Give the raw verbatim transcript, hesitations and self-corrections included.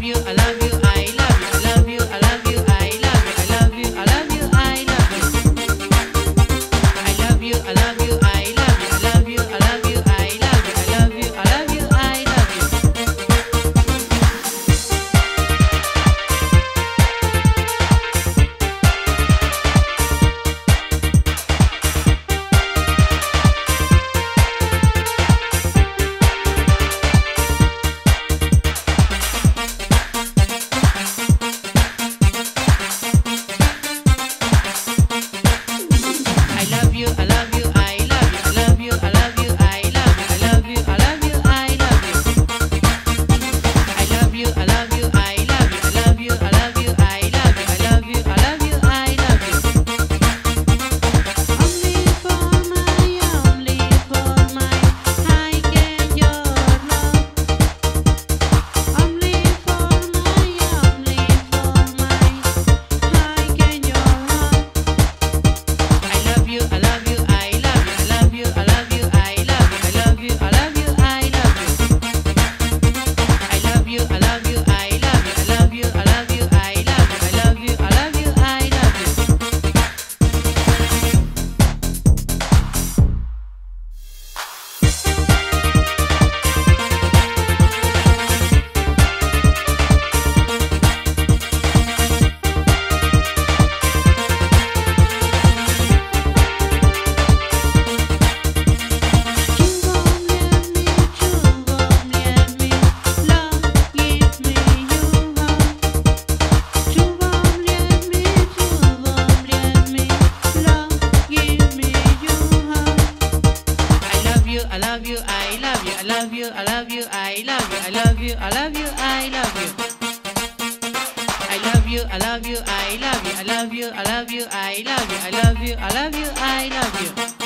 you, I love you, I love you, I love you, I love you, I love you, I love you, I love you, I love you. I love you, I love you, I love you, I love you, I love you, I love you, I love you, I love you, I love you. I love you, I love you, I love you, I love you, I love you, I love you, I love you, I love you. I love you, I love you, I love you, I love you, I love you, I love you, I love you, I love you, I love you.